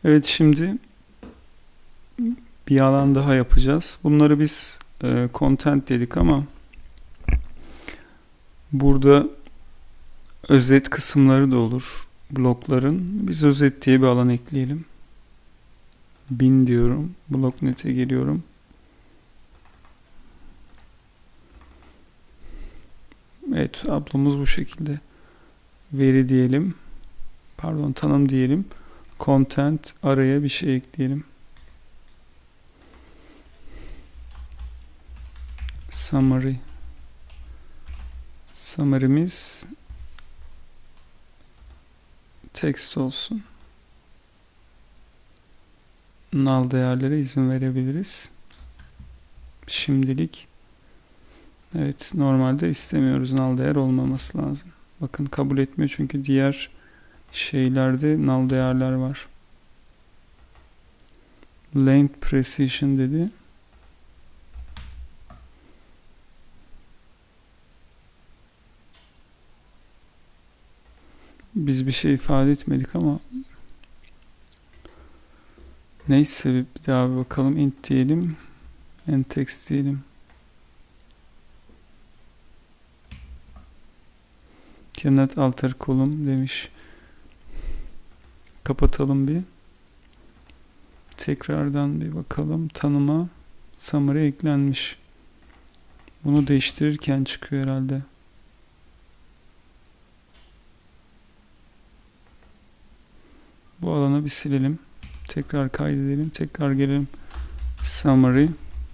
Evet, şimdi bir alan daha yapacağız. Bunları biz content dedik ama burada özet kısımları da olur blokların. Biz özet diye bir alan ekleyelim. 1000 diyorum. Bloknet'e geliyorum. Evet, tablomuz bu şekilde. Veri diyelim. Pardon, tanım diyelim. Content, araya bir şey ekleyelim. Summary. Summary'miz text olsun. Null değerlere izin verebiliriz. Şimdilik. Evet, normalde istemiyoruz. Null değer olmaması lazım. Bakın kabul etmiyor çünkü diğer şeylerde null değerler var. Length precision dedi. Biz bir şey ifade etmedik ama neyse, bir daha bir bakalım. Int diyelim. And text diyelim. Cannot alter column demiş. Kapatalım bir. Tekrardan bir bakalım. Tanıma summary eklenmiş. Bunu değiştirirken çıkıyor herhalde. Bu alanı bir silelim. Tekrar kaydedelim. Tekrar gelelim. Summary.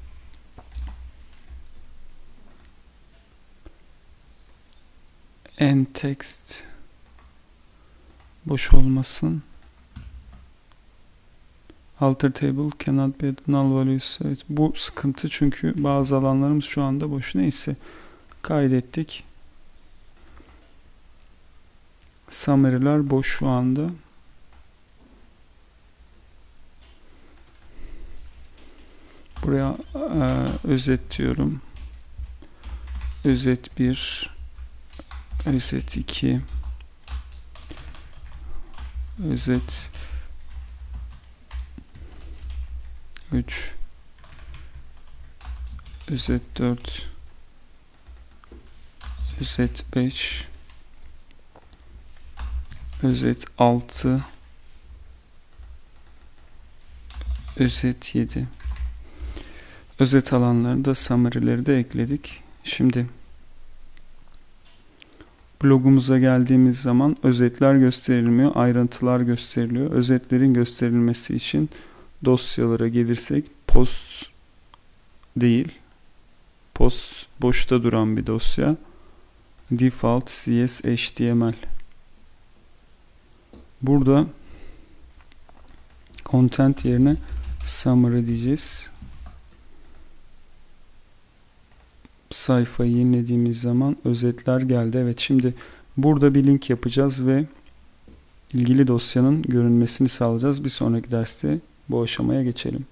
End text. Boş olmasın. Alter table cannot be null values. Evet, bu sıkıntı çünkü bazı alanlarımız şu anda boş. Neyse. Kaydettik. Summary'ler boş şu anda. Buraya özet diyorum. Özet 1, özet 2, özet 3, özet 4, özet 5, özet 6, özet 7. Özet alanları da summary'leri de ekledik. Şimdi blogumuza geldiğimiz zaman özetler gösterilmiyor, ayrıntılar gösteriliyor. Özetlerin gösterilmesi için dosyalara gelirsek post değil, post boşta duran bir dosya. Default CS HTML. Burada content yerine summary diyeceğiz. Sayfayı yenilediğimiz zaman özetler geldi. Evet, şimdi burada bir link yapacağız ve ilgili dosyanın görünmesini sağlayacağız. Bir sonraki derste bu aşamaya geçelim.